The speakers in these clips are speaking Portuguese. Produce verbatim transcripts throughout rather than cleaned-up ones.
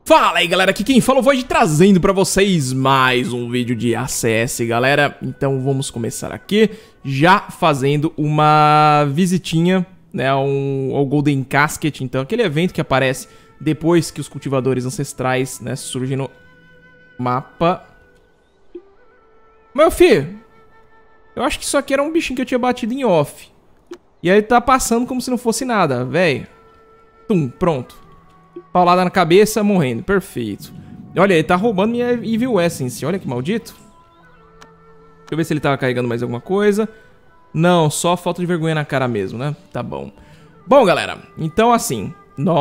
Fala aí galera, aqui quem fala é o Void trazendo pra vocês mais um vídeo de A C S, galera. Então vamos começar aqui, já fazendo uma visitinha, né, ao, ao Golden Casket. Então aquele evento que aparece depois que os cultivadores ancestrais, né, surgem no mapa. Meu filho, eu acho que isso aqui era um bichinho que eu tinha batido em off. E aí tá passando como se não fosse nada, velho. Tum, pronto. Paulada na cabeça, morrendo. Perfeito. Olha, ele tá roubando minha Evil Essence. Olha que maldito. Deixa eu ver se ele tava carregando mais alguma coisa. Não, só falta de vergonha na cara mesmo, né? Tá bom. Bom, galera, então assim,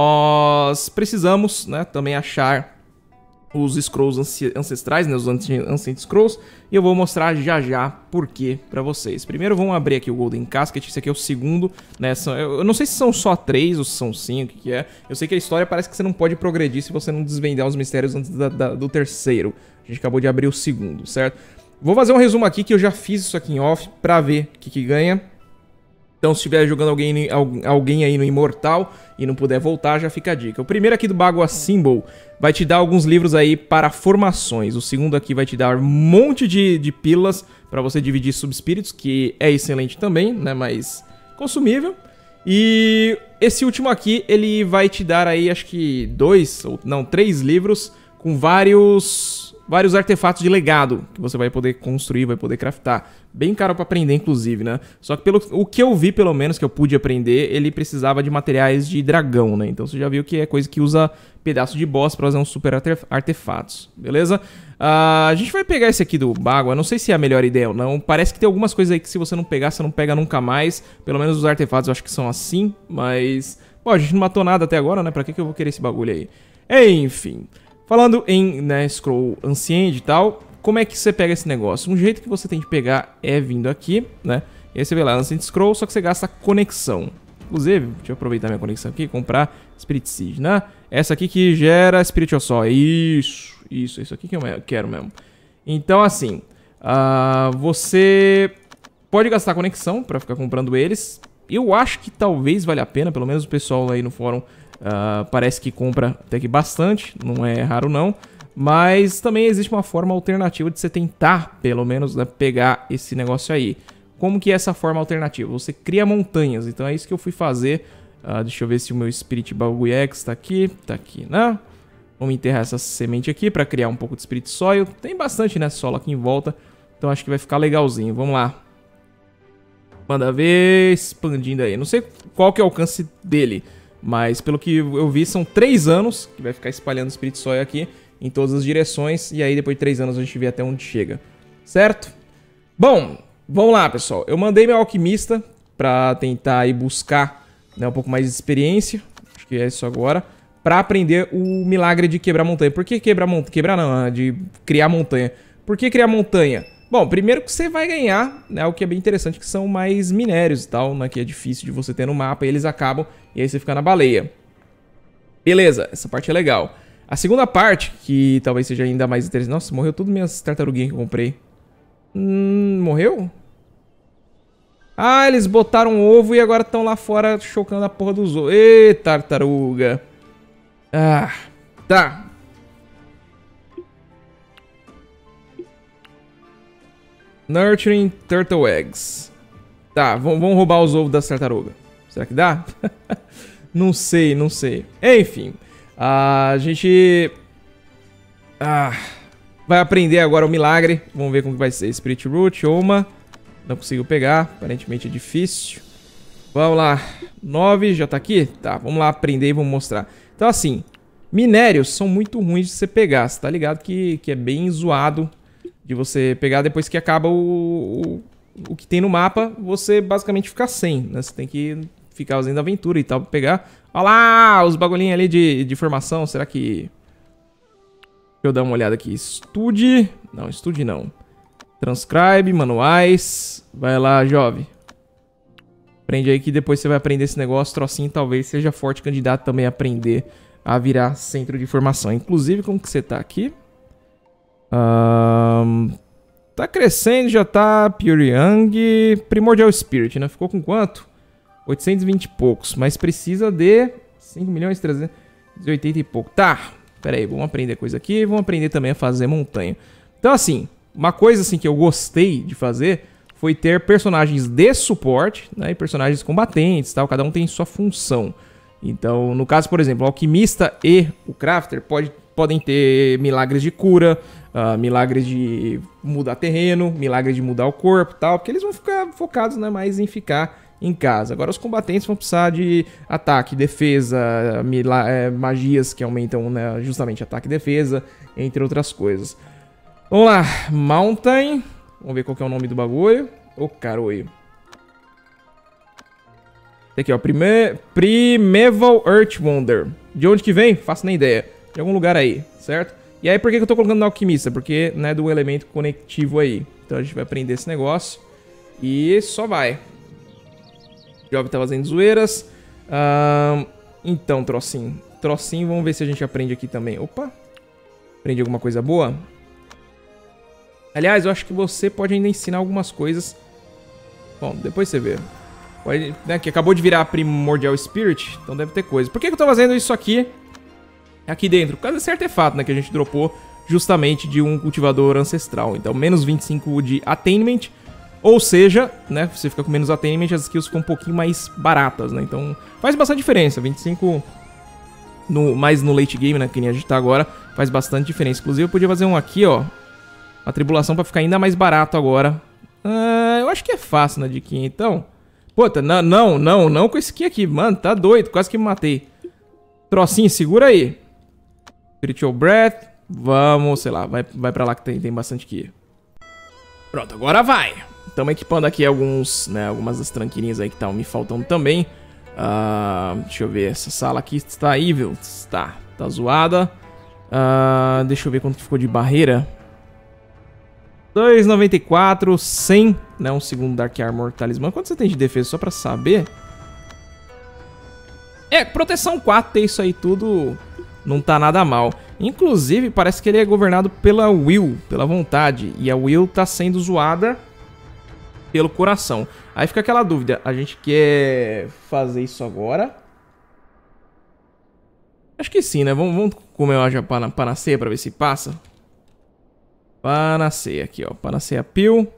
nós precisamos, né, também achar os Scrolls ancestrais, né, os Ancient Scrolls. E eu vou mostrar já já por quê pra vocês. Primeiro vamos abrir aqui o Golden Casket. Esse aqui é o segundo, né, são, eu não sei se são só três ou se são cinco, o que que é. Eu sei que a história parece que você não pode progredir se você não desvendar os mistérios antes da, da, do terceiro. A gente acabou de abrir o segundo, certo? Vou fazer um resumo aqui que eu já fiz isso aqui em off pra ver o que que ganha. Então se estiver jogando alguém, alguém aí no Imortal e não puder voltar, já fica a dica. O primeiro aqui do Bagua Symbol vai te dar alguns livros aí para formações. O segundo aqui vai te dar um monte de, de pílulas para você dividir subespíritos, que é excelente também, né, mas consumível. E esse último aqui, ele vai te dar aí, acho que dois, ou não, três livros com vários... Vários artefatos de legado que você vai poder construir, vai poder craftar. Bem caro pra aprender, inclusive, né? Só que pelo o que eu vi, pelo menos, que eu pude aprender, ele precisava de materiais de dragão, né? Então você já viu que é coisa que usa pedaço de boss pra fazer uns super artefatos, beleza? Uh, a gente vai pegar esse aqui do Bagua, não sei se é a melhor ideia ou não. Parece que tem algumas coisas aí que se você não pegar, você não pega nunca mais. Pelo menos os artefatos eu acho que são assim, mas... Pô, a gente não matou nada até agora, né? Pra que que eu vou querer esse bagulho aí? Enfim... Falando em, né, Scroll Ancient e tal, como é que você pega esse negócio? Um jeito que você tem que pegar é vindo aqui, né? E aí você vê lá, Ancient Scroll, só que você gasta conexão. Inclusive, deixa eu aproveitar minha conexão aqui e comprar Spirit Seed, né? Essa aqui que gera Spiritual Soul. Isso, isso, isso aqui que eu quero mesmo. Então, assim, uh, você pode gastar conexão pra ficar comprando eles. Eu acho que talvez valha a pena, pelo menos o pessoal aí no fórum... Uh, parece que compra até que bastante, não é raro não. Mas também existe uma forma alternativa de você tentar, pelo menos, né, pegar esse negócio aí. Como que é essa forma alternativa? Você cria montanhas, então é isso que eu fui fazer. uh, Deixa eu ver se o meu Spirit Baguiex tá aqui. Tá aqui, né? Vamos enterrar essa semente aqui pra criar um pouco de Spirit Soil. Tem bastante, né, solo aqui em volta, então acho que vai ficar legalzinho. Vamos lá. Manda ver, expandindo aí. Não sei qual que é o alcance dele, mas pelo que eu vi, são três anos que vai ficar espalhando o Spirit Soil aqui em todas as direções. E aí depois de três anos a gente vê até onde chega, certo? Bom, vamos lá, pessoal. Eu mandei meu alquimista pra tentar ir buscar, né, um pouco mais de experiência. Acho que é isso agora. Pra aprender o milagre de quebrar montanha. Por que quebrar montanha? Quebrar não, de criar montanha. Por que criar montanha? Bom, primeiro que você vai ganhar, né, o que é bem interessante, que são mais minérios e tal, né, que é difícil de você ter no mapa, e eles acabam, e aí você fica na baleia. Beleza, essa parte é legal. A segunda parte, que talvez seja ainda mais interessante... Nossa, morreu tudo minhas tartaruguinhas que eu comprei. Hum, morreu? Ah, eles botaram um ovo e agora estão lá fora chocando a porra dos ovos. Ê, tartaruga. Ah, tá. Nurturing Turtle Eggs. Tá, vamos roubar os ovos das tartarugas. Será que dá? Não sei, não sei. Enfim, a gente ah, vai aprender agora o milagre. Vamos ver como que vai ser. Spirit Root, Oma. Não conseguiu pegar, aparentemente é difícil. Vamos lá, nove, já tá aqui? Tá, vamos lá aprender e vamos mostrar. Então assim, minérios são muito ruins de você pegar. Você tá ligado que, que é bem zoado de você pegar depois que acaba o, o, o que tem no mapa, você basicamente fica sem, né? Você tem que ficar fazendo aventura e tal pra pegar. Olha lá, os bagulhinhos ali de, de formação, será que... Deixa eu dar uma olhada aqui. Estude... Não, estude não. Transcribe, manuais... Vai lá, jovem. Aprende aí que depois você vai aprender esse negócio, trocinho talvez seja forte candidato também a aprender a virar centro de formação. Inclusive, como que você tá aqui? Um, tá crescendo, já tá Pure Young. Primordial Spirit, né? Ficou com quanto? oitocentos e vinte e poucos. Mas precisa de cinco milhões e trezentos e oitenta e pouco. Tá, Pera aí, vamos aprender coisa aqui. Vamos aprender também a fazer montanha. Então, assim, uma coisa assim que eu gostei de fazer foi ter personagens de suporte, né? E personagens combatentes, tal. Cada um tem sua função. Então, no caso, por exemplo, o alquimista e o crafter pode, podem ter milagres de cura, uh, milagres de mudar terreno, milagres de mudar o corpo e tal, porque eles vão ficar focados, né, mais em ficar em casa. Agora os combatentes vão precisar de ataque, defesa, é, magias que aumentam, né, justamente ataque e defesa, entre outras coisas. Vamos lá, Mountain. Vamos ver qual que é o nome do bagulho. Ô, oh, caroio. Aqui, ó, Prime Primeval Earth Wonder. De onde que vem? Faço nem ideia. De algum lugar aí, certo? E aí, por que eu tô colocando no alquimista? Porque, né, do elemento conectivo aí. Então a gente vai aprender esse negócio. E só vai. O Job tá fazendo zoeiras. Um, então, trocinho. Trocinho, vamos ver se a gente aprende aqui também. Opa. Aprende alguma coisa boa? Aliás, eu acho que você pode ainda ensinar algumas coisas. Bom, depois você vê. Pode, né, que acabou de virar Primordial Spirit, então deve ter coisa. Por que, que eu tô fazendo isso aqui? Aqui dentro? Por causa desse artefato, né, que a gente dropou justamente de um cultivador ancestral. Então, menos vinte e cinco de attainment. Ou seja, né, você fica com menos attainment, as skills ficam um pouquinho mais baratas, né? Então, faz bastante diferença. vinte e cinco no, mais no late game, né, que nem a gente tá agora, faz bastante diferença. Inclusive, eu podia fazer um aqui, ó. Uma tribulação pra ficar ainda mais barato agora. Ah, eu acho que é fácil, né, de aqui, então. Puta, não, não, não, não com esse aqui aqui. Mano, tá doido, quase que me matei. Trocinho, segura aí. Spiritual Breath. Vamos, sei lá, vai, vai pra lá que tem, tem bastante aqui. Pronto, agora vai. Estamos equipando aqui alguns, né, algumas das tranquilinhas aí que estão me faltando também. Uh, deixa eu ver, essa sala aqui está evil. Está, tá zoada. Uh, deixa eu ver quanto que ficou de barreira. dois e noventa e quatro, cem, né, um segundo Dark Armor Talismã. Quanto você tem de defesa, só pra saber? É, proteção quatro, ter isso aí tudo não tá nada mal. Inclusive, parece que ele é governado pela Will, pela vontade. E a Will tá sendo zoada pelo coração. Aí fica aquela dúvida, a gente quer fazer isso agora? Acho que sim, né? Vamos, vamos comer uma panaceia pra ver se passa. Panaceia aqui, ó. Panaceia Pill.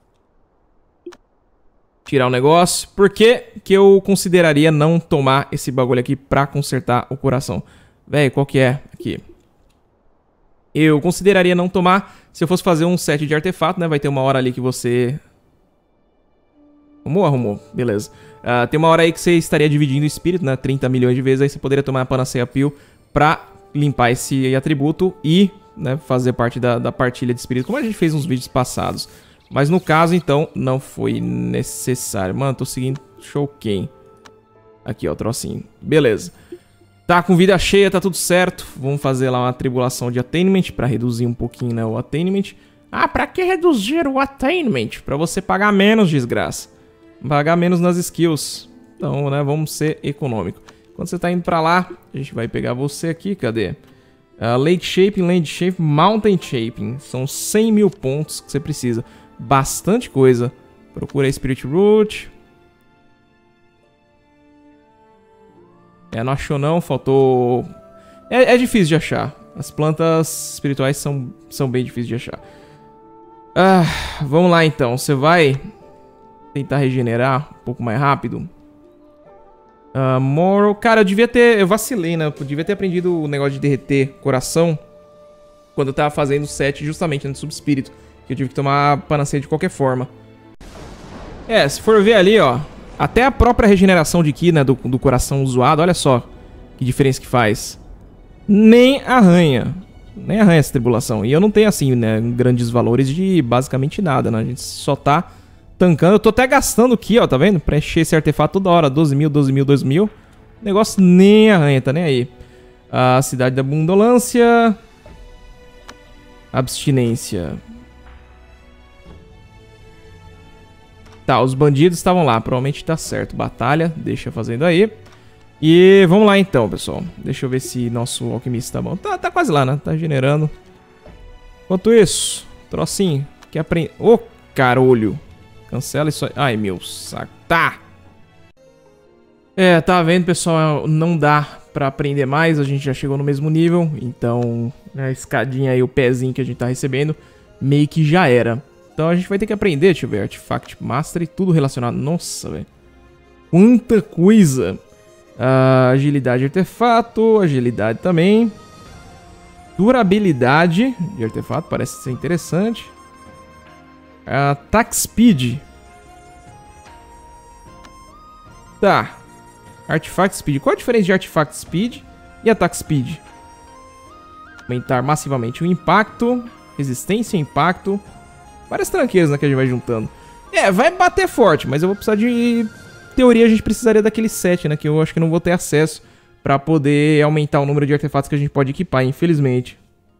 Tirar o negócio. Por que que eu consideraria não tomar esse bagulho aqui pra consertar o coração? Véi, qual que é? Aqui. Eu consideraria não tomar se eu fosse fazer um set de artefato, né? Vai ter uma hora ali que você... Arrumou? Arrumou. Beleza. Uh, tem uma hora aí que você estaria dividindo o espírito, né? trinta milhões de vezes. Aí você poderia tomar a Panaceia Pill pra limpar esse atributo e... né, fazer parte da, da partilha de espírito, como a gente fez nos vídeos passados. Mas no caso, então, não foi necessário. Mano, tô seguindo Shouken. Aqui, ó, trocinho. Beleza. Tá com vida cheia, tá tudo certo. Vamos fazer lá uma tribulação de attainment pra reduzir um pouquinho, né, o attainment. Ah, pra que reduzir o attainment? Pra você pagar menos, desgraça. Pagar menos nas skills. Então, né, vamos ser econômico. Quando você tá indo pra lá, a gente vai pegar você aqui, cadê? Uh, Lake Shaping, Land Shaping, Mountain Shaping. São cem mil pontos que você precisa. Bastante coisa. Procura aí Spirit Root. É, não achou não, faltou... É, é difícil de achar. As plantas espirituais são, são bem difíceis de achar. Ah, vamos lá então. Você vai tentar regenerar um pouco mais rápido. Uh, moral... Cara, eu devia ter... Eu vacilei, né? Eu devia ter aprendido o negócio de derreter coração quando eu tava fazendo o set justamente no subespírito. Que eu tive que tomar panaceia de qualquer forma. É, se for ver ali, ó. Até a própria regeneração de Ki, né? Do, do coração zoado. Olha só que diferença que faz. Nem arranha. Nem arranha essa tribulação. E eu não tenho, assim, né? Grandes valores de basicamente nada, né? A gente só tá... tancando, eu tô até gastando aqui, ó, tá vendo? Pra encher esse artefato toda hora, doze mil, doze mil, doze mil. O negócio nem arranha, tá nem aí. A cidade da abundância. Abstinência. Tá, os bandidos estavam lá, provavelmente tá certo. Batalha, deixa fazendo aí. E vamos lá então, pessoal. Deixa eu ver se nosso alquimista tá bom. Tá, tá quase lá, né? Tá generando. Enquanto isso, trocinho, que aprende... Ô, carolho. Cancela isso aí. Ai, meu saco. Tá. É, tá vendo, pessoal? Não dá pra aprender mais, a gente já chegou no mesmo nível. Então, a escadinha aí, o pezinho que a gente tá recebendo, meio que já era. Então a gente vai ter que aprender, deixa eu ver, Artifact Mastery, tudo relacionado. Nossa, velho. Quanta coisa. Uh, agilidade de artefato, agilidade também. Durabilidade de artefato, parece ser interessante. Uh, Attack Speed. Tá. Artifact Speed. Qual a diferença de Artifact Speed e Attack Speed? Aumentar massivamente o impacto, resistência e impacto. Várias tranqueiras, né, que a gente vai juntando. É, vai bater forte, mas eu vou precisar de... Teoria, a gente precisaria daquele set, né, que eu acho que não vou ter acesso pra poder aumentar o número de artefatos que a gente pode equipar, infelizmente.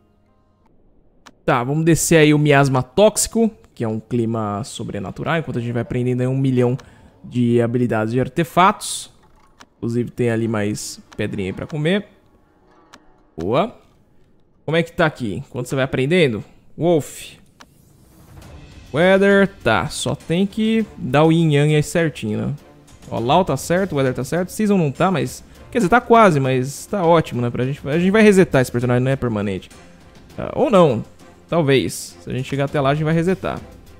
Tá, vamos descer aí o Miasma Tóxico, que é um clima sobrenatural, enquanto a gente vai aprendendo aí um milhão de habilidades de artefatos. Inclusive tem ali mais pedrinha aí pra comer. Boa. Como é que tá aqui? Enquanto você vai aprendendo? Wolf. Weather, tá. Só tem que dar o yin yang aí certinho, né? Ó, Lau tá certo, o Weather tá certo. Season não tá, mas... Quer dizer, tá quase, mas tá ótimo, né? Pra gente... A gente vai resetar esse personagem, não é permanente. Tá. Ou não. Talvez. Se a gente chegar até lá, a gente vai resetar.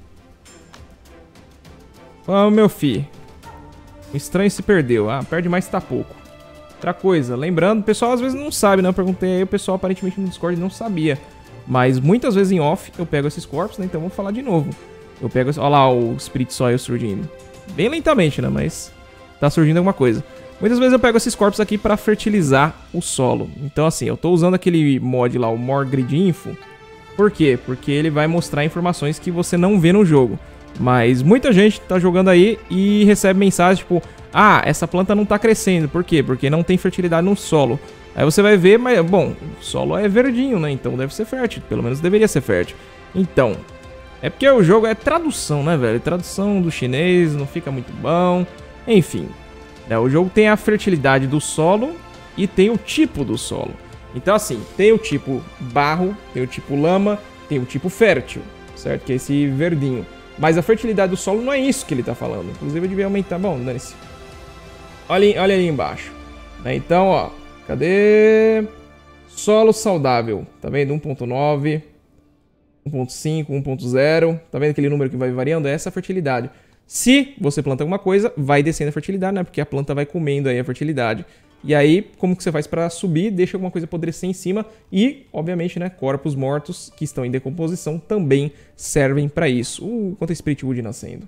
Ó, meu fi. O estranho se perdeu. Ah, perde mais tá pouco. Outra coisa, lembrando, o pessoal às vezes não sabe, né? Eu perguntei aí, o pessoal aparentemente no Discord não sabia. Mas muitas vezes em off eu pego esses corpos, né? Então vou falar de novo. Eu pego... Olha lá o Spirit Soil surgindo. Bem lentamente, né? Mas tá surgindo alguma coisa. Muitas vezes eu pego esses corpos aqui pra fertilizar o solo. Então assim, eu tô usando aquele mod lá, o More Grid Info. Por quê? Porque ele vai mostrar informações que você não vê no jogo. Mas muita gente tá jogando aí e recebe mensagens tipo... Ah, essa planta não tá crescendo. Por quê? Porque não tem fertilidade no solo. Aí você vai ver, mas, bom, o solo é verdinho, né? Então deve ser fértil. Pelo menos deveria ser fértil. Então, é porque o jogo é tradução, né, velho? Tradução do chinês, não fica muito bom. Enfim, né? O jogo tem a fertilidade do solo e tem o tipo do solo. Então, assim, tem o tipo barro, tem o tipo lama, tem o tipo fértil, certo? Que é esse verdinho. Mas a fertilidade do solo não é isso que ele tá falando. Inclusive, eu devia aumentar. Bom, dane-se. Olha, olha ali embaixo. Então, ó. Cadê? Solo saudável. Tá vendo? um ponto nove, um ponto cinco, um ponto zero. Tá vendo aquele número que vai variando? É essa a fertilidade. Se você planta alguma coisa, vai descendo a fertilidade, né? Porque a planta vai comendo aí a fertilidade. E aí, como que você faz para subir? Deixa alguma coisa apodrecer em cima. E, obviamente, né? Corpos mortos que estão em decomposição também servem para isso. Uh, quanto é Spirit Wood nascendo.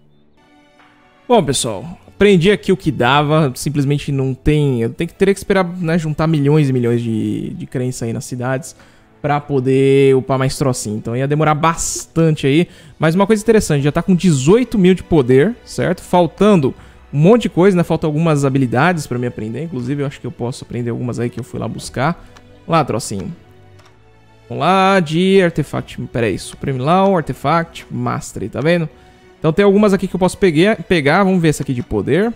Bom, pessoal, aprendi aqui o que dava, simplesmente não tem... Eu tenho que, teria que esperar, né, juntar milhões e milhões de, de crença aí nas cidades pra poder upar mais trocinho. Então ia demorar bastante aí. Mas uma coisa interessante, já tá com dezoito mil de poder, certo? Faltando um monte de coisa, né? Faltam algumas habilidades pra me aprender. Inclusive eu acho que eu posso aprender algumas aí que eu fui lá buscar. Lá, trocinho. Vamos lá, de Artefact... Pera aí, Supreme Law, Artefact, Mastery, tá vendo? Então tem algumas aqui que eu posso peguei, pegar. Vamos ver essa aqui de poder.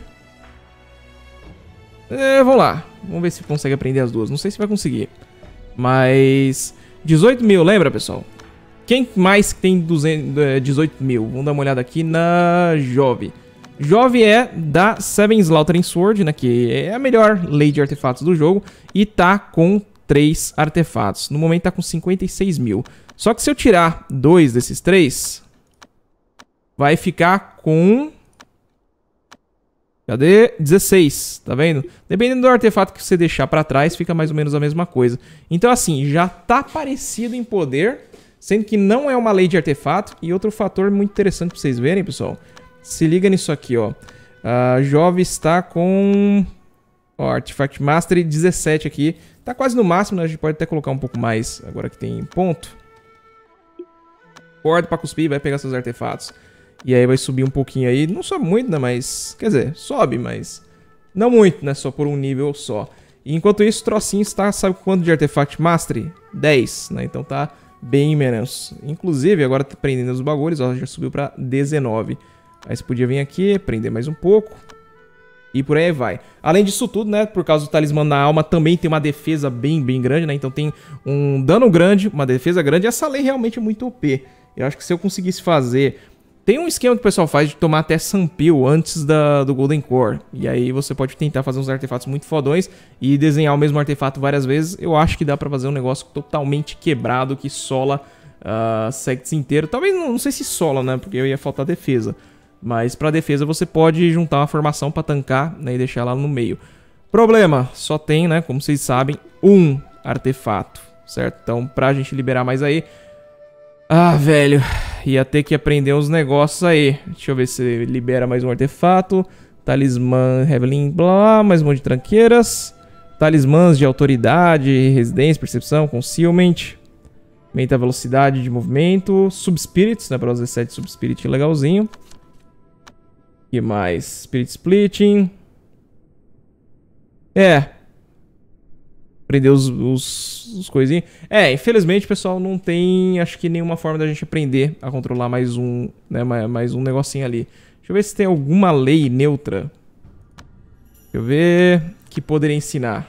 É, vamos lá. Vamos ver se consegue aprender as duas. Não sei se vai conseguir. Mas... dezoito mil, lembra, pessoal? Quem mais tem duzentos, dezoito mil? Vamos dar uma olhada aqui na Jove. Jove é da Seven Slaughtering Sword, né? Que é a melhor lei de artefatos do jogo. E tá com três artefatos. No momento tá com cinquenta e seis mil. Só que se eu tirar dois desses três... vai ficar com... Cadê? dezesseis, tá vendo? Dependendo do artefato que você deixar pra trás, fica mais ou menos a mesma coisa. Então assim, já tá parecido em poder, sendo que não é uma lei de artefato. E outro fator muito interessante pra vocês verem, pessoal. Se liga nisso aqui, ó. A Jove está com... Ó, Artifact Mastery dezessete aqui. Tá quase no máximo, né? A gente pode até colocar um pouco mais, agora que tem ponto. Corda pra cuspir, vai pegar seus artefatos. E aí vai subir um pouquinho aí. Não sobe muito, né? Mas... Quer dizer, sobe, mas... Não muito, né? Só por um nível só. E enquanto isso, o trocinho está... Sabe quanto de Artefact Mastery? dez, né? Então tá bem menos. Inclusive, agora tá prendendo os bagulhos. Ó, já subiu pra dezenove. Aí você podia vir aqui, prender mais um pouco. E por aí vai. Além disso tudo, né? Por causa do Talismã da Alma, também tem uma defesa bem, bem grande, né? Então tem um dano grande, uma defesa grande. E essa lei realmente é muito O P. Eu acho que se eu conseguisse fazer... Tem um esquema que o pessoal faz de tomar até Sunpeel antes da, do Golden Core. E aí você pode tentar fazer uns artefatos muito fodões e desenhar o mesmo artefato várias vezes. Eu acho que dá pra fazer um negócio totalmente quebrado que sola uh, Sects inteiro. Talvez, não, não sei se sola, né? Porque eu ia faltar defesa. Mas pra defesa você pode juntar uma formação pra tancar, né, e deixar ela no meio. Problema, só tem, né, como vocês sabem, um artefato, certo? Então pra gente liberar mais aí... Ah, velho, ia ter que aprender uns negócios aí. Deixa eu ver se libera mais um artefato. Talismã, Reveling, blá, mais um monte de tranqueiras. Talismãs de autoridade, residência, percepção, concealment. Aumenta a velocidade de movimento. Subspirits, né, para os dezessete Subspirit legalzinho. O que mais? Spirit Splitting. É. Aprender os, os, os coisinhos. É, infelizmente, pessoal, não tem, acho que nenhuma forma da gente aprender a controlar mais um, né, mais, mais um negocinho ali. Deixa eu ver se tem alguma lei neutra. Deixa eu ver que poderia ensinar.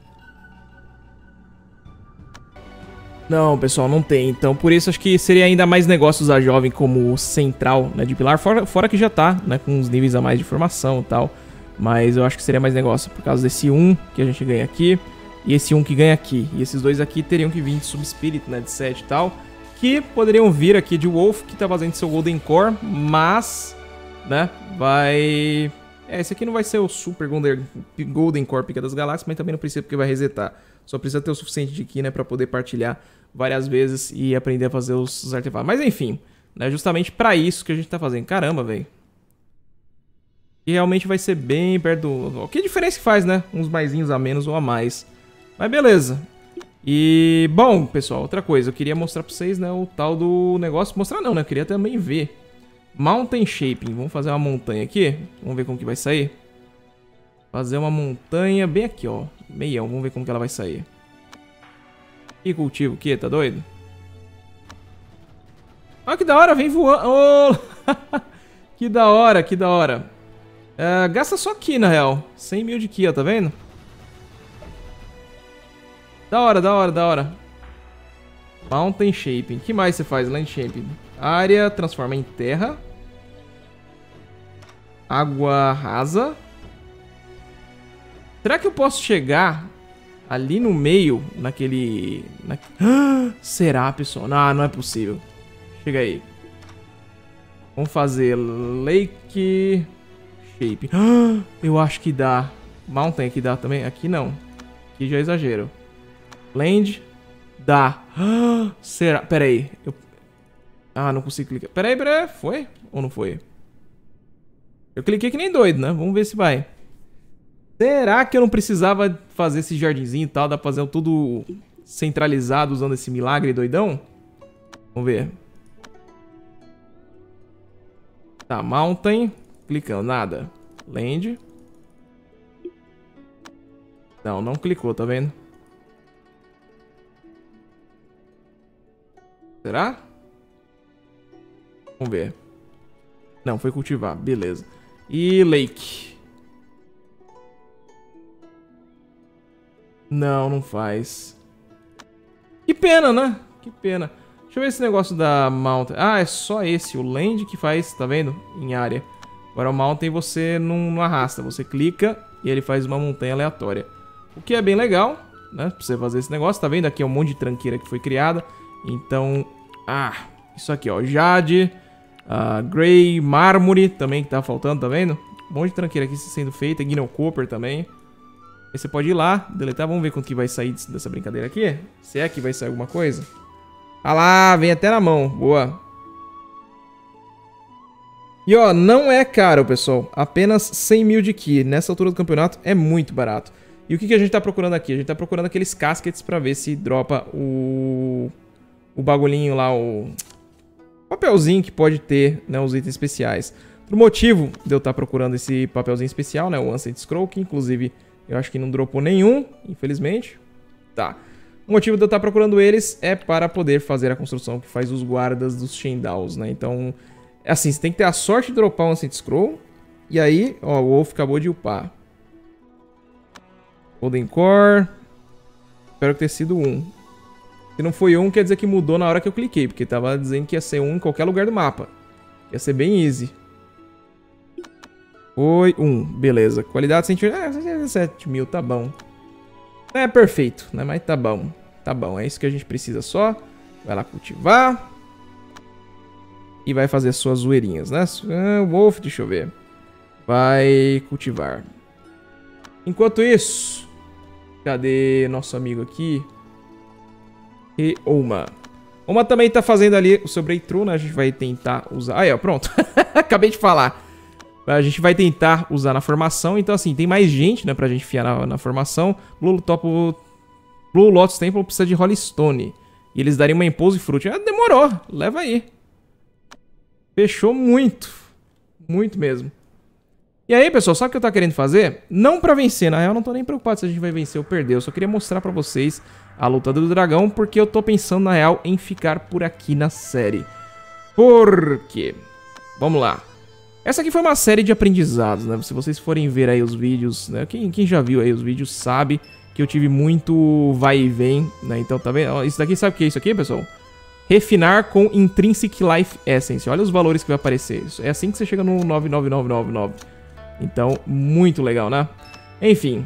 Não, pessoal, não tem. Então, por isso, acho que seria ainda mais negócio usar jovem como central, né, de pilar. Fora, fora que já tá, né, com uns níveis a mais de formação e tal. Mas eu acho que seria mais negócio por causa desse um que a gente ganha aqui. E esse um que ganha aqui. E esses dois aqui teriam que vir de Subspirit, né? De sete e tal. Que poderiam vir aqui de Wolf, que tá fazendo seu Golden Core. Mas, né? Vai... É, esse aqui não vai ser o Super Golden, Golden Core Pica das Galáxias. Mas também não precisa porque vai resetar. Só precisa ter o suficiente de Ki, né? Pra poder partilhar várias vezes e aprender a fazer os, os artefatos. Mas enfim, né? Justamente pra isso que a gente tá fazendo. Caramba, velho. E realmente vai ser bem perto do... Que diferença que faz, né? Uns maisinhos a menos ou a mais. Mas beleza. E, bom, pessoal, outra coisa. Eu queria mostrar pra vocês, né, o tal do negócio. Mostrar não, né? Eu queria também ver. Mountain Shaping. Vamos fazer uma montanha aqui. Vamos ver como que vai sair. Fazer uma montanha bem aqui, ó. Meião. Vamos ver como que ela vai sair. E cultivo o quê? Tá doido? Olha que da hora. Vem voando. Oh! Que da hora, que da hora. É, gasta só Ki, na real. cem mil de Ki, ó. Tá vendo? Da hora, da hora, da hora. Mountain Shaping. O que mais você faz? Land Shaping. Área, transforma em terra. Água rasa. Será que eu posso chegar ali no meio, naquele... Na... Será, pessoal? Não, não é possível. Chega aí. Vamos fazer Lake Shape. Eu acho que dá. Mountain aqui dá também? Aqui não. Aqui já é exagero. Land. Dá. Será? Pera aí. Eu... Ah, não consigo clicar. Pera aí, pera aí. Foi? Ou não foi? Eu cliquei que nem doido, né? Vamos ver se vai. Será que eu não precisava fazer esse jardinzinho e tal? Dá pra fazer tudo centralizado usando esse milagre doidão? Vamos ver. Tá, Mountain. Clicando, nada. Land. Não, não clicou, tá vendo? Será? Vamos ver. Não, foi cultivar. Beleza. E Lake. Não, não faz. Que pena, né? Que pena. Deixa eu ver esse negócio da Mountain. Ah, é só esse. O Land que faz, tá vendo? Em área. Agora o Mountain você não, não arrasta. Você clica e ele faz uma montanha aleatória. O que é bem legal, né? Pra você fazer esse negócio. Tá vendo? Aqui é um monte de tranqueira que foi criada. Então, ah, isso aqui, ó, Jade, uh, Grey, Mármore também que tá faltando, tá vendo? Um monte de tranqueira aqui sendo feita, Guinea Copper também. Aí você pode ir lá, deletar, vamos ver quanto que vai sair dessa brincadeira aqui. Se é que vai sair alguma coisa. Ah lá, vem até na mão, boa. E ó, não é caro, pessoal, apenas cem mil de Ki. Nessa altura do campeonato é muito barato. E o que, que a gente tá procurando aqui? A gente tá procurando aqueles caskets pra ver se dropa o... O bagulhinho lá, o papelzinho que pode ter, né, os itens especiais. Por motivo de eu estar procurando esse papelzinho especial, né, o Ancient Scroll, que inclusive eu acho que não dropou nenhum, infelizmente. Tá. O motivo de eu estar procurando eles é para poder fazer a construção que faz os guardas dos Shendaus, né. Então, assim, você tem que ter a sorte de dropar o Ancient Scroll. E aí, ó, o Wolf acabou de upar. Golden Core. Espero que tenha sido um. Se não foi um, quer dizer que mudou na hora que eu cliquei, porque tava dizendo que ia ser um em qualquer lugar do mapa. Ia ser bem easy. Foi um, beleza. Qualidade cento e sete mil, tá bom. Não é perfeito, né? Mas tá bom. Tá bom, é isso que a gente precisa só. Vai lá cultivar. E vai fazer suas zoeirinhas, né? Ah, Wolf, deixa eu ver. Vai cultivar. Enquanto isso, cadê nosso amigo aqui? E Oma. Oma também tá fazendo ali o seu breakthrough, né? A gente vai tentar usar... Aí, ó, pronto. Acabei de falar. A gente vai tentar usar na formação. Então, assim, tem mais gente, né? Pra gente enfiar na, na formação. Blue, Top... Blue Lotus Temple precisa de Holystone. E eles dariam uma Impulse Fruit. Ah, demorou. Leva aí. Fechou muito. Muito mesmo. E aí, pessoal, sabe o que eu tô querendo fazer? Não pra vencer, na real, eu não tô nem preocupado se a gente vai vencer ou perder. Eu só queria mostrar pra vocês a luta do dragão, porque eu tô pensando, na real, em ficar por aqui na série. Por quê? Vamos lá. Essa aqui foi uma série de aprendizados, né? Se vocês forem ver aí os vídeos, né? Quem, quem já viu aí os vídeos sabe que eu tive muito vai e vem, né? Então, tá vendo? Isso daqui, sabe o que é isso aqui, pessoal? Refinar com Intrinsic Life Essence. Olha os valores que vai aparecer. É assim que você chega no nove nove nove nove nove. Então, muito legal, né? Enfim.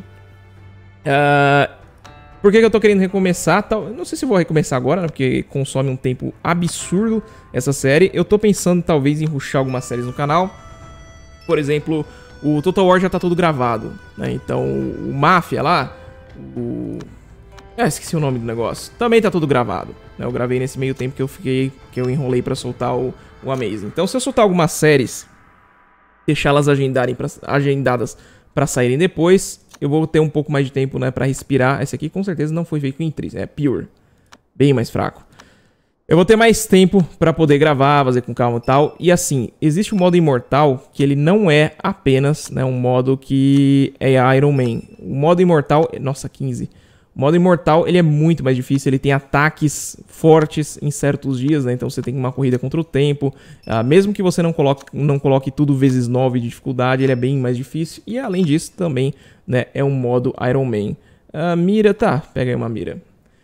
Uh, por que, que eu tô querendo recomeçar? Tal, não sei se vou recomeçar agora, né? Porque consome um tempo absurdo essa série. Eu tô pensando, talvez, em rushar algumas séries no canal. Por exemplo, o Total War já tá todo gravado, né? Então, o Mafia lá... O... Ah, esqueci o nome do negócio. Também tá tudo gravado, né? Eu gravei nesse meio tempo que eu fiquei... Que eu enrolei pra soltar o, o Amazing. Então, se eu soltar algumas séries... Deixá-las agendarem pra, agendadas para saírem depois, eu vou ter um pouco mais de tempo, né, para respirar. Esse aqui com certeza não foi feito com Intris, é Pure, bem mais fraco. Eu vou ter mais tempo para poder gravar, fazer com calma e tal. E assim, existe um modo imortal que ele não é apenas, né, um modo que é Iron Man. O modo imortal, nossa, quinze. O modo imortal, ele é muito mais difícil, ele tem ataques fortes em certos dias, né? Então você tem uma corrida contra o tempo. Uh, mesmo que você não coloque, não coloque tudo vezes nove de dificuldade, ele é bem mais difícil. E além disso, também, né, é um modo Iron Man. Uh, mira, tá, pega aí uma mira.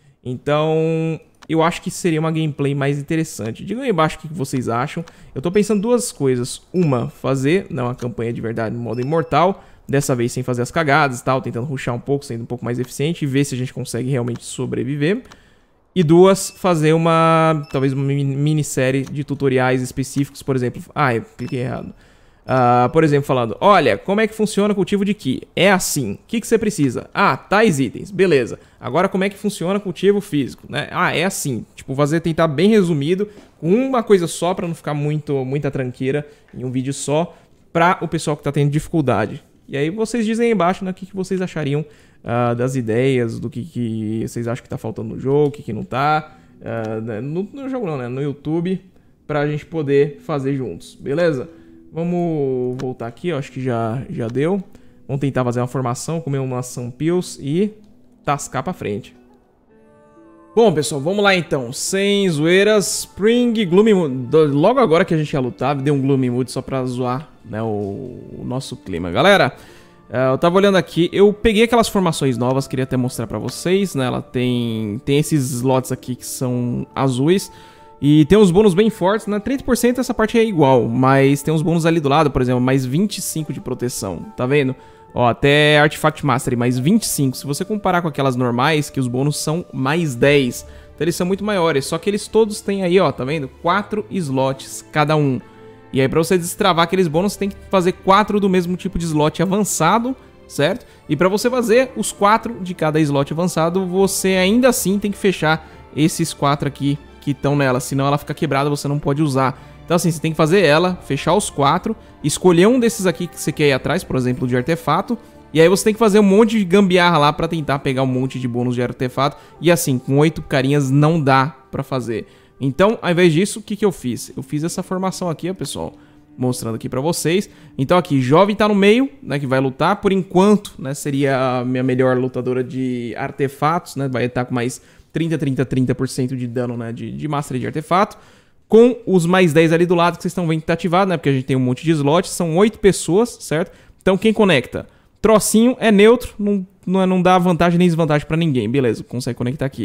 Então, eu acho que seria uma gameplay mais interessante. Digam aí embaixo o que vocês acham. Eu tô pensando duas coisas. Uma, fazer né, uma campanha de verdade no modo imortal. Dessa vez sem fazer as cagadas e tal, tentando rushar um pouco, sendo um pouco mais eficiente e ver se a gente consegue realmente sobreviver. E duas, fazer uma, talvez uma minissérie de tutoriais específicos, por exemplo... Ah, eu cliquei errado. Uh, por exemplo, falando, olha, como é que funciona o cultivo de Ki? É assim, o que, que você precisa? Ah, tais itens, beleza. Agora como é que funciona o cultivo físico, né? Ah, é assim, tipo, fazer, tentar bem resumido, com uma coisa só, pra não ficar muito, muita tranqueira em um vídeo só, pra o pessoal que tá tendo dificuldade. E aí vocês dizem aí embaixo, né, o que, que vocês achariam uh, das ideias, do que, que vocês acham que tá faltando no jogo, o que, que não tá. Uh, no, no jogo não, né, no YouTube, pra gente poder fazer juntos, beleza? Vamos voltar aqui, ó, acho que já, já deu. Vamos tentar fazer uma formação, comer umas Sunpills e tascar pra frente. Bom, pessoal, vamos lá então. Sem zoeiras, Spring, Gloomy Mood. Logo agora que a gente ia lutar, deu um Gloomy Mood só pra zoar, né, o, o nosso clima. Galera, uh, eu tava olhando aqui, eu peguei aquelas formações novas, queria até mostrar pra vocês, né? Ela tem, tem esses slots aqui que são azuis. E tem uns bônus bem fortes, né? trinta por cento essa parte é igual, mas tem uns bônus ali do lado, por exemplo, mais vinte e cinco de proteção, tá vendo? Ó, até Artifact Mastery, mais vinte e cinco. Se você comparar com aquelas normais, que os bônus são mais dez. Então eles são muito maiores. Só que eles todos têm aí, ó, tá vendo? quatro slots cada um. E aí pra você destravar aqueles bônus, você tem que fazer quatro do mesmo tipo de slot avançado, certo? E pra você fazer os quatro de cada slot avançado, você ainda assim tem que fechar esses quatro aqui que estão nela. Senão ela fica quebrada, você não pode usar. Então assim, você tem que fazer ela, fechar os quatro, escolher um desses aqui que você quer ir atrás, por exemplo, de artefato, e aí você tem que fazer um monte de gambiarra lá pra tentar pegar um monte de bônus de artefato, e assim, com oito carinhas não dá pra fazer. Então, ao invés disso, o que que eu fiz? Eu fiz essa formação aqui, ó, pessoal, mostrando aqui pra vocês. Então aqui, Jovem tá no meio, né, que vai lutar, por enquanto, né, seria a minha melhor lutadora de artefatos, né, vai estar com mais trinta, trinta, trinta por cento de dano, né, de, de Mastery de artefato. Com os mais dez ali do lado que vocês estão vendo que tá ativado, né? Porque a gente tem um monte de slots, são oito pessoas, certo? Então quem conecta? Trocinho é neutro, não, não, não dá vantagem nem desvantagem pra ninguém, beleza, consegue conectar aqui.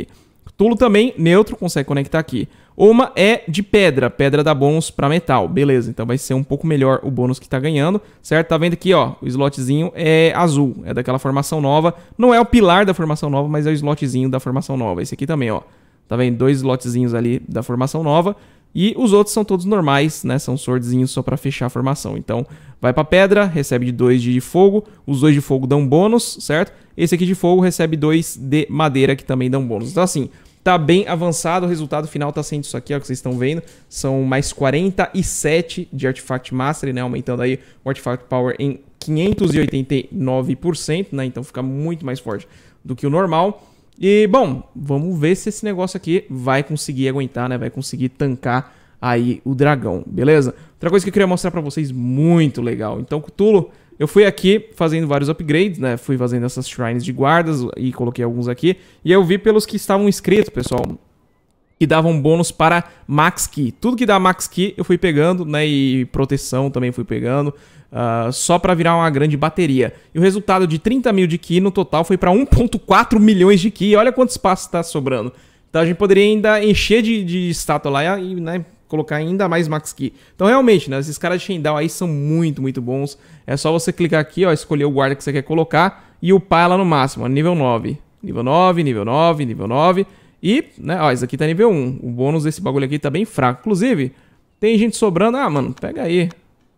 Cthulhu também, neutro, consegue conectar aqui. Uma é de pedra, pedra dá bônus pra metal, beleza, então vai ser um pouco melhor o bônus que tá ganhando, certo? Tá vendo aqui, ó, o slotzinho é azul, é daquela formação nova, não é o pilar da formação nova, mas é o slotzinho da formação nova, esse aqui também, ó, tá vendo? Dois slotzinhos ali da formação nova, e os outros são todos normais, né, são swordzinhos só pra fechar a formação, então vai pra pedra, recebe de dois de fogo, os dois de fogo dão bônus, certo? Esse aqui de fogo recebe dois de madeira que também dão bônus, então assim... Tá bem avançado, o resultado final tá sendo isso aqui, ó, que vocês estão vendo. São mais quarenta e sete de Artifact Mastery, né? Aumentando aí o Artifact Power em quinhentos e oitenta e nove por cento, né? Então fica muito mais forte do que o normal. E, bom, vamos ver se esse negócio aqui vai conseguir aguentar, né? Vai conseguir tancar aí o dragão, beleza? Outra coisa que eu queria mostrar pra vocês, muito legal. Então, Cthulhu... Eu fui aqui fazendo vários upgrades, né? Fui fazendo essas shrines de guardas e coloquei alguns aqui. E eu vi pelos que estavam inscritos, pessoal, que davam bônus para Max Key. Tudo que dá Max Key eu fui pegando, né? E proteção também fui pegando. Uh, só para virar uma grande bateria. E o resultado de trinta mil de Key no total foi para um ponto quatro milhões de Key. Olha quanto espaço está sobrando. Então a gente poderia ainda encher de, de estátua lá e, né? Colocar ainda mais Max Key. Então, realmente, né? Esses caras de Shendown aí são muito, muito bons. É só você clicar aqui, ó, escolher o guarda que você quer colocar e upar ela no máximo, ó, nível nove. Nível nove, nível nove, nível nove. E, né, ó, esse aqui tá nível um. O bônus desse bagulho aqui tá bem fraco. Inclusive, tem gente sobrando. Ah, mano, pega aí.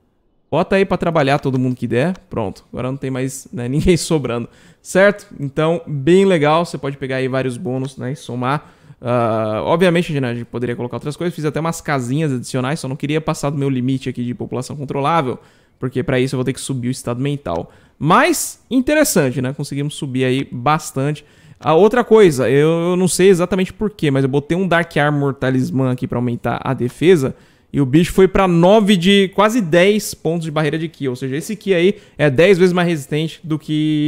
Bota aí pra trabalhar todo mundo que der. Pronto. Agora não tem mais, né, ninguém sobrando. Certo? Então, bem legal. Você pode pegar aí vários bônus, né, e somar. Uh, obviamente, né, a gente poderia colocar outras coisas. Fiz até umas casinhas adicionais. Só não queria passar do meu limite aqui de população controlável, porque para isso eu vou ter que subir o estado mental. Mas, interessante, né? Conseguimos subir aí bastante. A outra coisa, eu, eu não sei exatamente porquê, mas eu botei um Dark Armor Talismã aqui para aumentar a defesa. E o bicho foi para nove de quase dez pontos de barreira de Ki. Ou seja, esse Ki aí é dez vezes mais resistente do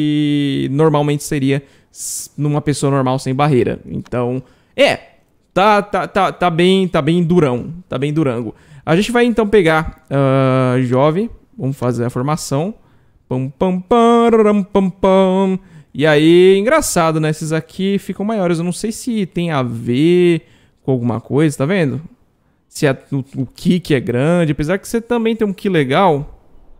que normalmente seria numa pessoa normal sem barreira. Então... É, tá, tá, tá, tá, bem, tá bem durão, tá bem durango. A gente vai então pegar uh, Jove, vamos fazer a formação. Pam, pam, pam, pam, pam. E aí, engraçado, né? Esses aqui ficam maiores. Eu não sei se tem a ver com alguma coisa, tá vendo? Se é, o, o Ki que é grande, apesar que você também tem um Ki legal.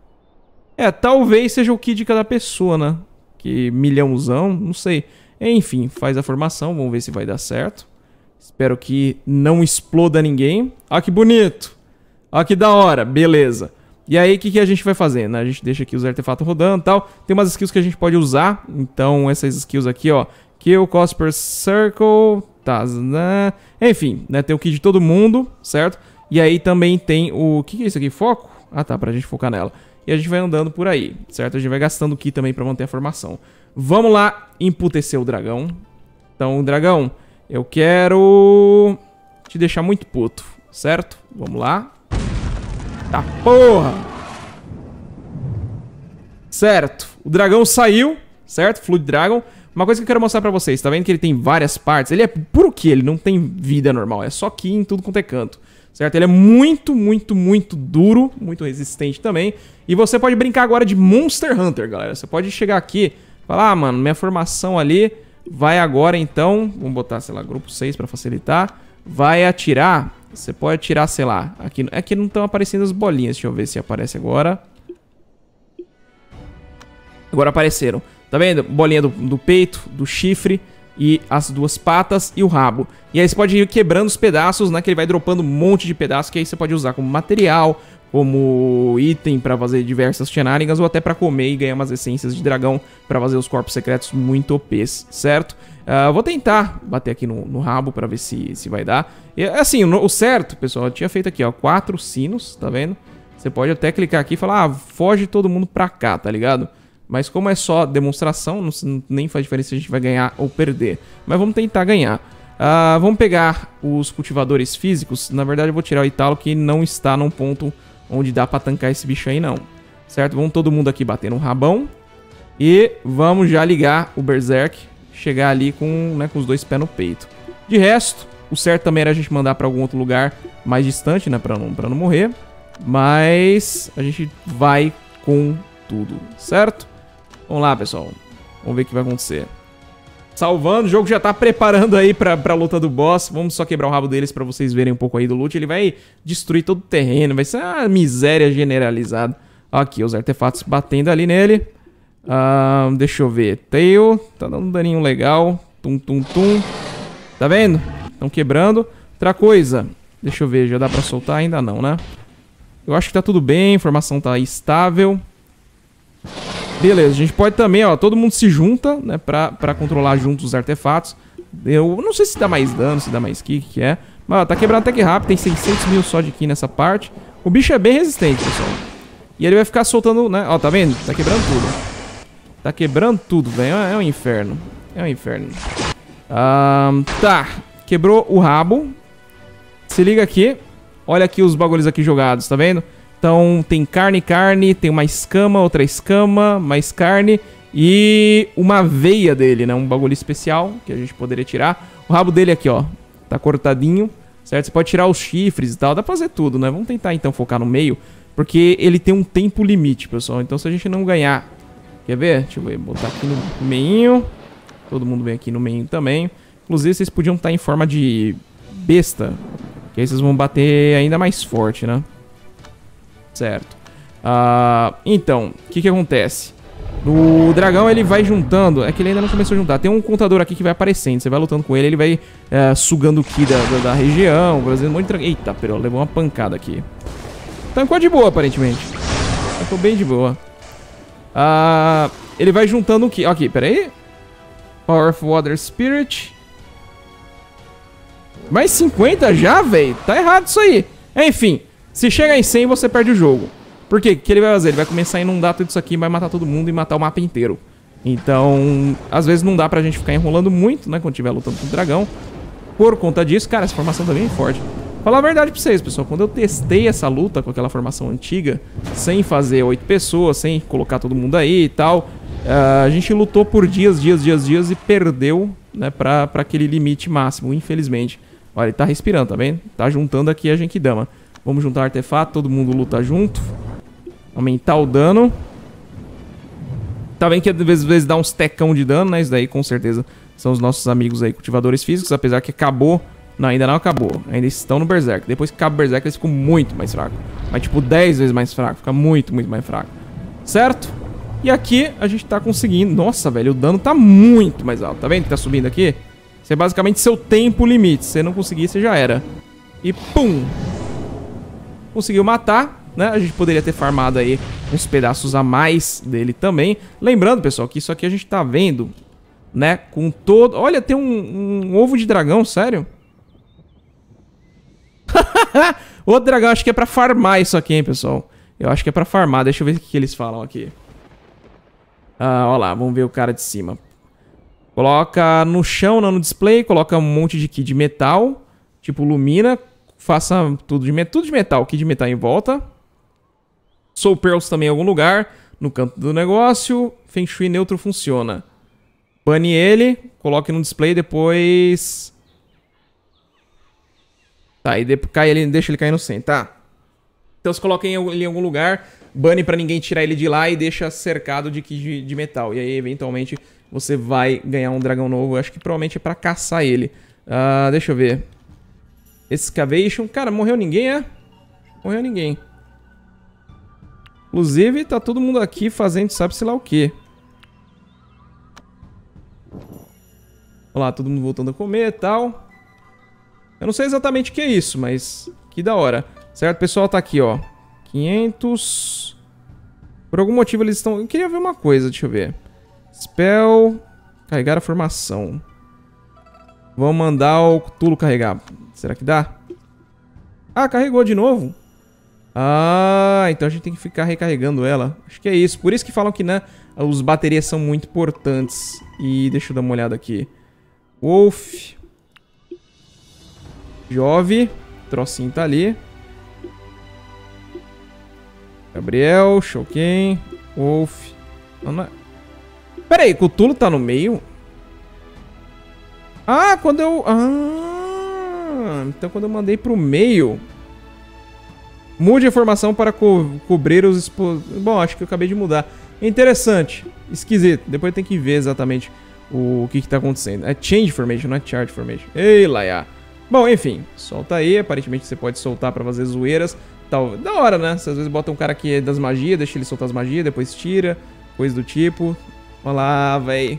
É, talvez seja o Ki de cada pessoa, né? Que milhãozão, não sei. Enfim, faz a formação, vamos ver se vai dar certo. Espero que não exploda ninguém. Olha que bonito. Olha que da hora, beleza. E aí, o que, que a gente vai fazer, né? A gente deixa aqui os artefatos rodando e tal. Tem umas skills que a gente pode usar. Então, essas skills aqui, ó. Kill, Cost per Circle. Tá, né? Enfim, né? Tem o kit de todo mundo, certo? E aí também tem o... O que, que é isso aqui? Foco? Ah, tá, pra gente focar nela. E a gente vai andando por aí, certo? A gente vai gastando o Ki também pra manter a formação. Vamos lá emputecer o dragão. Então, dragão, eu quero te deixar muito puto, certo? Vamos lá. Tá, porra! Certo, o dragão saiu, certo? Fluid Dragon. Uma coisa que eu quero mostrar pra vocês, tá vendo que ele tem várias partes? Ele é puro Ki, ele não tem vida normal, é só Ki em tudo quanto é canto. Certo? Ele é muito, muito, muito duro, muito resistente também. E você pode brincar agora de Monster Hunter, galera. Você pode chegar aqui e falar, ah, mano, minha formação ali vai agora então... Vamos botar, sei lá, grupo seis pra facilitar. Vai atirar, você pode atirar, sei lá... Aqui, aqui não estão aparecendo as bolinhas, deixa eu ver se aparece agora. Agora apareceram. Tá vendo? Bolinha do, do peito, do chifre... E as duas patas e o rabo. E aí você pode ir quebrando os pedaços, né? Que ele vai dropando um monte de pedaços. Que aí você pode usar como material, como item pra fazer diversas shenanigans. Ou até pra comer e ganhar umas essências de dragão pra fazer os corpos secretos muito O Pês, certo? Uh, vou tentar bater aqui no, no rabo pra ver se, se vai dar. E, assim, o, o certo, pessoal, eu tinha feito aqui, ó, quatro sinos, tá vendo? Você pode até clicar aqui e falar, ah, foge todo mundo pra cá, tá ligado? Mas como é só demonstração, não, nem faz diferença se a gente vai ganhar ou perder. Mas vamos tentar ganhar. Uh, vamos pegar os cultivadores físicos. Na verdade eu vou tirar o Italo, que não está num ponto onde dá pra tancar esse bicho aí não. Certo? Vamos todo mundo aqui bater no rabão. E vamos já ligar o Berserk. Chegar ali com, né, com os dois pés no peito. De resto, o certo também era a gente mandar pra algum outro lugar mais distante, né? Pra não, pra não morrer. Mas a gente vai com tudo, certo? Vamos lá, pessoal. Vamos ver o que vai acontecer. Salvando, o jogo já tá preparando aí pra, pra luta do boss. Vamos só quebrar o rabo deles pra vocês verem um pouco aí do loot. Ele vai destruir todo o terreno, vai ser uma miséria generalizada. Aqui, os artefatos batendo ali nele. Ah, deixa eu ver. Tail, tá dando um daninho legal. Tum, tum, tum. Tá vendo? Estão quebrando. Outra coisa, deixa eu ver, já dá pra soltar? Ainda não, né? Eu acho que tá tudo bem, a informação tá estável. Beleza, a gente pode também, ó, todo mundo se junta, né, pra, pra controlar juntos os artefatos. Eu não sei se dá mais dano, se dá mais ki, que é. Mas ó, tá quebrando até que rápido, tem seiscentos mil só de ki nessa parte. O bicho é bem resistente, pessoal. E ele vai ficar soltando, né, ó, tá vendo? Tá quebrando tudo. Tá quebrando tudo, velho, é um inferno. É um inferno. Ah, tá, quebrou o rabo. Se liga aqui. Olha aqui os bagulhos aqui jogados, tá vendo? Então tem carne, carne, tem uma escama, outra escama, mais carne e uma veia dele, né? Um bagulho especial que a gente poderia tirar. O rabo dele aqui, ó, tá cortadinho, certo? Você pode tirar os chifres e tal, dá pra fazer tudo, né? Vamos tentar então focar no meio, porque ele tem um tempo limite, pessoal. Então se a gente não ganhar... Quer ver? Deixa eu ver, botar aqui no meinho. Todo mundo vem aqui no meinho também. Inclusive vocês podiam estar em forma de besta, que aí vocês vão bater ainda mais forte, né? Certo. Uh, então, o que que acontece? O dragão, ele vai juntando... É que ele ainda não começou a juntar. Tem um contador aqui que vai aparecendo. Você vai lutando com ele, ele vai uh, sugando o ki da, da, da região, fazendo um monte de dragão. Eita, pera, levou uma pancada aqui. Tancou de boa, aparentemente. Tancou bem de boa. Uh, ele vai juntando o ki. Aqui, pera aí. Power of Water Spirit. Mais cinquenta já, velho? Tá errado isso aí. Enfim... Se chega em cem, você perde o jogo. Por quê? O que ele vai fazer? Ele vai começar a inundar tudo isso aqui, vai matar todo mundo e matar o mapa inteiro. Então, às vezes não dá pra gente ficar enrolando muito, né? Quando estiver lutando com o dragão. Por conta disso, cara, essa formação tá bem forte. Falar a verdade pra vocês, pessoal. Quando eu testei essa luta com aquela formação antiga, sem fazer oito pessoas, sem colocar todo mundo aí e tal, uh, a gente lutou por dias, dias, dias, dias e perdeu, né? Pra, pra aquele limite máximo, infelizmente. Olha, ele tá respirando, tá vendo? Tá juntando aqui a Genkidama. Vamos juntar artefato, todo mundo luta junto. Aumentar o dano. Tá vendo que às vezes, às vezes dá uns tecão de dano, né? Isso daí com certeza são os nossos amigos aí, cultivadores físicos. Apesar que acabou... Não, ainda não acabou. Ainda estão no Berserk. Depois que acaba o Berserk, eles ficam muito mais fracos. Mas tipo dez vezes mais fraco. Fica muito, muito mais fraco. Certo? E aqui a gente tá conseguindo... Nossa, velho, o dano tá muito mais alto. Tá vendo que tá subindo aqui? Isso é basicamente seu tempo limite. Se você não conseguir, você já era. E pum! Conseguiu matar, né? A gente poderia ter farmado aí uns pedaços a mais dele também. Lembrando, pessoal, que isso aqui a gente tá vendo, né? Com todo... Olha, tem um, um ovo de dragão, sério? Outro dragão, acho que é pra farmar isso aqui, hein, pessoal? Eu acho que é pra farmar. Deixa eu ver o que, que eles falam aqui. Ah, olha lá, vamos ver o cara de cima. Coloca no chão, não no display. Coloca um monte de ki de metal, tipo lumina. Faça tudo de, met tudo de metal, ki de metal em volta. Soul Pearls também em algum lugar. No canto do negócio. Feng Shui neutro funciona. Bane ele. Coloque no display depois... Tá, e depois cai ele, deixa ele cair no centro, tá? Então você coloca ele em algum lugar. Bane pra ninguém tirar ele de lá e deixa cercado de ki de, de metal. E aí, eventualmente, você vai ganhar um dragão novo. Eu acho que provavelmente é pra caçar ele. Uh, deixa eu ver. Excavation. Cara, morreu ninguém, é? Morreu ninguém. Inclusive, tá todo mundo aqui fazendo sabe-se lá o quê. Olha lá, todo mundo voltando a comer e tal. Eu não sei exatamente o que é isso, mas que da hora. Certo? O pessoal tá aqui, ó. quinhentos. Por algum motivo eles estão... Eu queria ver uma coisa, deixa eu ver. Spell. Carregar a formação. Vamos mandar o Cthulhu carregar. Será que dá? Ah, carregou de novo? Ah, então a gente tem que ficar recarregando ela. Acho que é isso. Por isso que falam que, né, os baterias são muito importantes. E deixa eu dar uma olhada aqui. Wolf. Jove. Trocinho tá ali. Gabriel. Shouken. Wolf. Não é... Pera aí, Cthulhu tá no meio? Ah, quando eu... Ah, então quando eu mandei pro meio... Mude a formação para co cobrir os... Expo... Bom, acho que eu acabei de mudar. Interessante. Esquisito. Depois tem que ver exatamente o que que tá acontecendo. É Change Formation, não é Charge Formation. Ei, Laia. Bom, enfim, solta aí. Aparentemente você pode soltar pra fazer zoeiras. Tal. Da hora, né? Você às vezes bota um cara que é das magias, deixa ele soltar as magias, depois tira. Coisa do tipo. Olha lá, véi.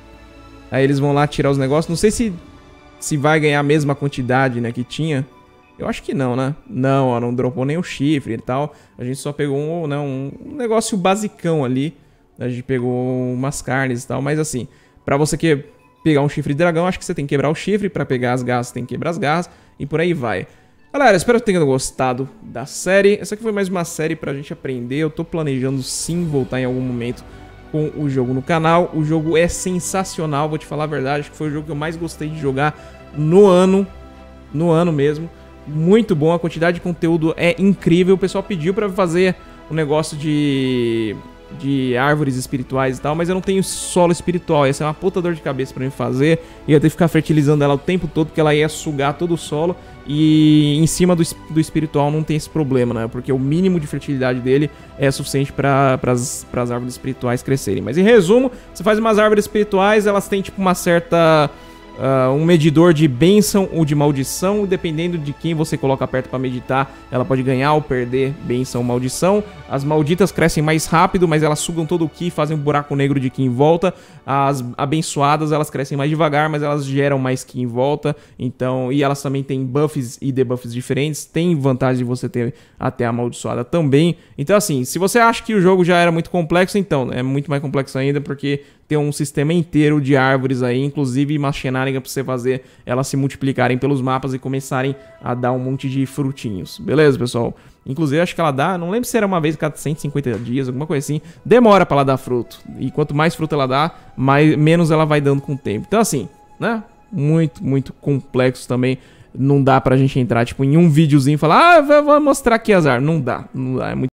Aí eles vão lá tirar os negócios. Não sei se, se vai ganhar a mesma quantidade, né, que tinha. Eu acho que não, né? Não, ó, não dropou nem o chifre e tal. A gente só pegou um, né, um negócio basicão ali. A gente pegou umas carnes e tal. Mas assim, pra você que pegar um chifre de dragão, acho que você tem que quebrar o chifre. Pra pegar as garras, você tem que quebrar as garras. E por aí vai. Galera, espero que tenham gostado da série. Essa aqui foi mais uma série pra gente aprender. Eu tô planejando sim voltar em algum momento com o jogo no canal. O jogo é sensacional, vou te falar a verdade. Acho que foi o jogo que eu mais gostei de jogar no ano. No ano mesmo. Muito bom, a quantidade de conteúdo é incrível. O pessoal pediu pra fazer um negócio de... de árvores espirituais e tal, mas eu não tenho solo espiritual. Essa é uma puta dor de cabeça pra mim fazer. Ia ter que ficar fertilizando ela o tempo todo, porque ela ia sugar todo o solo. E em cima do, do espiritual não tem esse problema, né? Porque o mínimo de fertilidade dele é suficiente para as árvores espirituais crescerem. Mas em resumo, você faz umas árvores espirituais, elas têm tipo uma certa... Uh, um medidor de bênção ou de maldição, dependendo de quem você coloca perto para meditar, ela pode ganhar ou perder bênção ou maldição. As malditas crescem mais rápido, mas elas sugam todo o ki, fazem um buraco negro de ki em volta. As abençoadas, elas crescem mais devagar, mas elas geram mais ki em volta. Então, e elas também têm buffs e debuffs diferentes. Tem vantagem de você ter até a amaldiçoada também. Então assim, se você acha que o jogo já era muito complexo, então é muito mais complexo ainda, porque tem um sistema inteiro de árvores aí, inclusive uma shenanigan pra você fazer elas se multiplicarem pelos mapas e começarem a dar um monte de frutinhos. Beleza, pessoal? Inclusive, acho que ela dá, não lembro se era uma vez a cada cento e cinquenta dias, alguma coisa assim. Demora pra ela dar fruto. E quanto mais fruto ela dá, mais, menos ela vai dando com o tempo. Então assim, né? Muito, muito complexo também. Não dá pra gente entrar, tipo, em um videozinho e falar, ah, vou mostrar aqui as árvores. Não dá, não dá, é muito...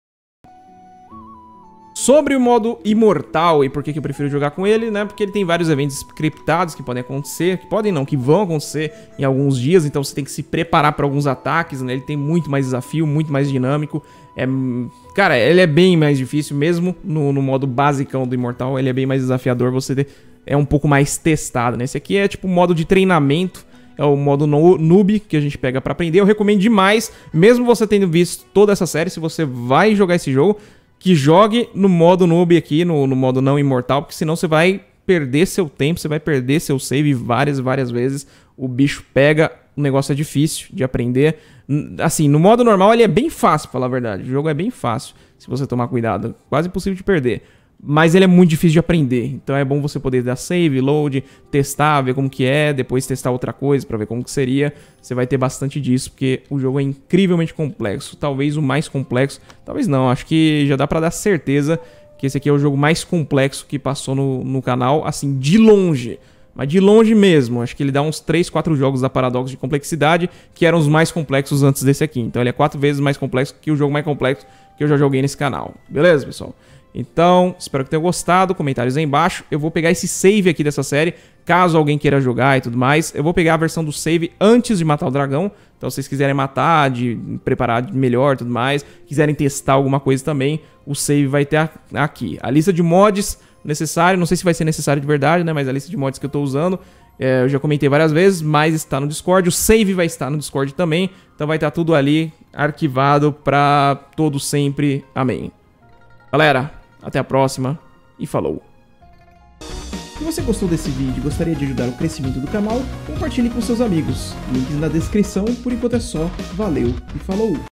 Sobre o modo imortal e por que que eu prefiro jogar com ele, né? Porque ele tem vários eventos scriptados que podem acontecer, que podem não, que vão acontecer em alguns dias, então você tem que se preparar para alguns ataques, né? Ele tem muito mais desafio, muito mais dinâmico. É, cara, ele é bem mais difícil, mesmo no, no modo basicão do imortal, ele é bem mais desafiador, você é um pouco mais testado, né? Esse aqui é tipo o modo de treinamento, é o modo no, noob que a gente pega para aprender. Eu recomendo demais, mesmo você tendo visto toda essa série, se você vai jogar esse jogo, que jogue no modo noob aqui, no, no modo não imortal, porque senão você vai perder seu tempo, você vai perder seu save várias e várias vezes. O bicho pega, o negócio é difícil de aprender. Assim, no modo normal ele é bem fácil, pra falar a verdade. O jogo é bem fácil, se você tomar cuidado. Quase impossível de perder. Mas ele é muito difícil de aprender, então é bom você poder dar save, load, testar, ver como que é, depois testar outra coisa pra ver como que seria. Você vai ter bastante disso, porque o jogo é incrivelmente complexo, talvez o mais complexo, talvez não, acho que já dá pra dar certeza que esse aqui é o jogo mais complexo que passou no, no canal, assim, de longe. Mas de longe mesmo, acho que ele dá uns três, quatro jogos da Paradox de complexidade, que eram os mais complexos antes desse aqui. Então ele é quatro vezes mais complexo que o jogo mais complexo que eu já joguei nesse canal. Beleza, pessoal? Então, espero que tenham gostado, comentários aí embaixo. Eu vou pegar esse save aqui dessa série, caso alguém queira jogar e tudo mais. Eu vou pegar a versão do save antes de matar o dragão. Então, se vocês quiserem matar, de preparar melhor e tudo mais, quiserem testar alguma coisa também, o save vai ter aqui. A lista de mods necessário, não sei se vai ser necessário de verdade, né? Mas a lista de mods que eu tô usando, é, eu já comentei várias vezes, mas está no Discord. O save vai estar no Discord também. Então vai estar tudo ali arquivado pra todo sempre. Amém. Galera, até a próxima e falou! Se você gostou desse vídeo e gostaria de ajudar o crescimento do canal, compartilhe com seus amigos. Links na descrição. Por enquanto é só. Valeu e falou!